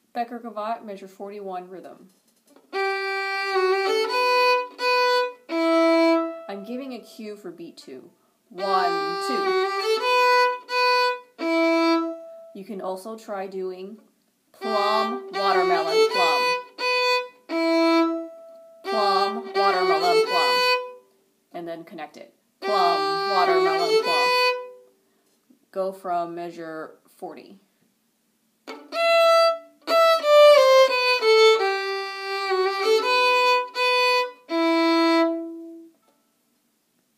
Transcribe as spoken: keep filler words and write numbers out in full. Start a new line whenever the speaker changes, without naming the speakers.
Becker Gavotte, measure forty-one, rhythm. I'm giving a cue for beat two. One, two. You can also try doing plum, watermelon, plum. Plum, watermelon, plum. And then connect it. Plum, watermelon, plum. Go from measure forty.